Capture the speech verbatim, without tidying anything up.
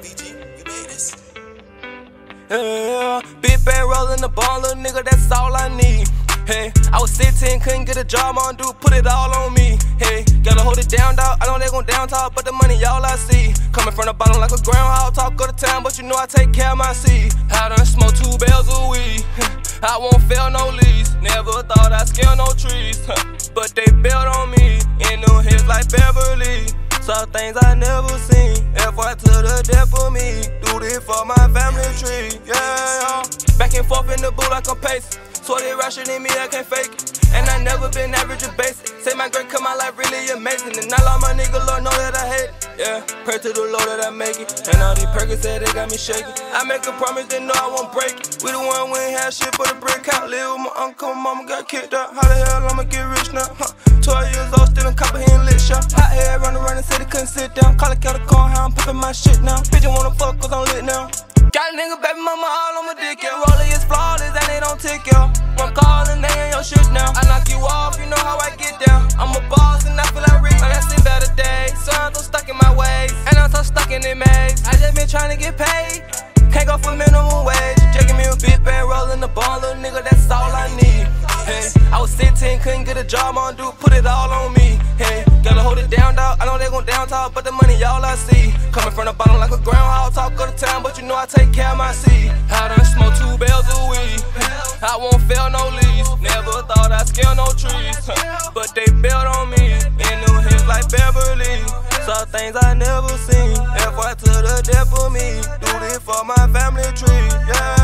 V G, you made this? Yeah, big bang rollin' the ball, little nigga, that's all I need. Hey, I was sixteen, couldn't get a job on, dude, put it all on me. Hey, gotta hold it down, dog. I know they gon' down talk, but the money all I see. Coming from the bottom like a groundhog, talk of the town, but you know I take care of my seed. I done smoke two bales of weed. I won't fail no leads. Never thought I'd scale no trees, but they built on me in them hills like Beverly. Saw things I never seen. F Y to the death for me. Do this for my family tree. Yeah, back and forth in the booth like I'm pacing. So they rationing me, I can't fake it. And I never been average or basic. Say my great cut my life really amazing. And all my niggas, Lord, know that I hate it. Yeah, pray to the Lord that I make it. And all these perkins said they got me shaking. I make a promise, they know I won't break it. We the one we ain't had shit for the brick out. Live with my uncle, mama got kicked out. How the hell I'ma get rich now? Huh. twelve years old, still in copper, he in lit shop. Hot hair, running around and said he couldn't sit down. Call a kettle corn, how I'm popping my shit now. Bitch, wanna fuck cause I'm lit now. Got a nigga, baby mama, all on my dick, yeah. Roller is flawless, and they don't tick, yo. One call and they ain't your shit now. I knock you off, you know how I get down. I'm a boss and I feel like Rick. Like I seen better days, so I'm so stuck in my ways. And I'm so stuck in the maze. I just been trying to get paid. Can't go for minimum wage. Jagging me a big bang, rolling the ball, little nigga, that's all I need. Hey, I was sixteen, couldn't get a job on, dude, put it all on me. Hey, gotta hold it down, dog. I know they gon' down talk, but the money all I see. Coming from the bottom like a groundhog, talk of the town, but you know I take care of my seed. I done smoke two bales of weed. I won't fail no leads. Never thought I'd scale no trees, but they built on me in them hills like Beverly. Saw things I never seen. F Y to the death for me. Do this for my family tree. Yeah.